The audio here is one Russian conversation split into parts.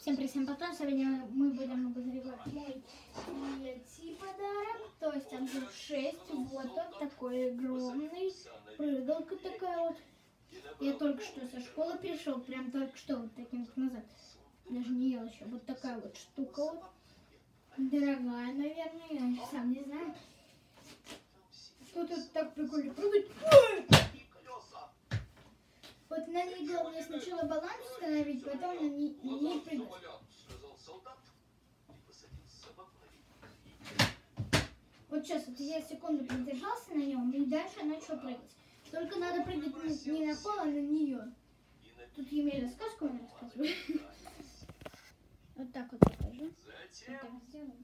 Всем привет, всем потом. Сегодня мы будем обозревать мой третий подарок. То есть там был 6. Вот он такой огромный. Прыгалка такая вот. Я только что со школы пришел. Прям только что вот таким назад. Даже не ел еще. Вот такая вот штука вот. Дорогая, наверное. Я сам не знаю. Что тут так прикольно прыгать? Вот на ней главное сначала баланс установить, потом на ней прыгать. Вот сейчас вот я секунду продержался на нем и дальше начал прыгать. Только надо прыгать не на пол, а на нее. Тут Емеля сказку мне рассказывает. Вот так вот покажу. Вот так сделаем.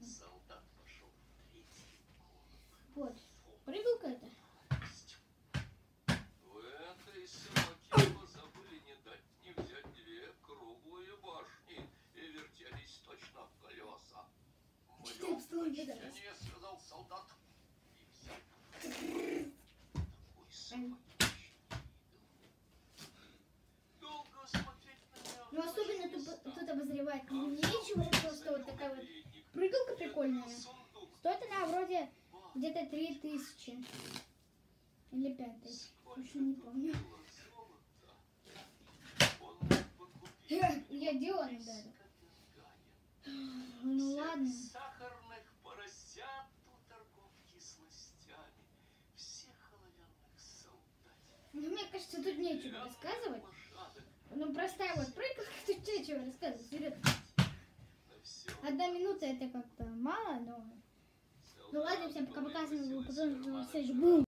Вот. Прыгалка это. Течение, сказал солдат. Ну особенно тут обозревать нечего, просто вот такая вот прыгалка прикольная. Стоит она вроде где-то 3000 или 5000, точно не помню. Я делала даже. Ну ладно. Сахарных поросят у торговки сластями, всех оловянных солдат. Ну, мне кажется, тут нечего рассказывать. Ну, простая вот прыгалка, тут нечего рассказывать. Вперед. 1 минута это как-то мало, но... Ну ладно, всем пока-пока, с вами был Потом,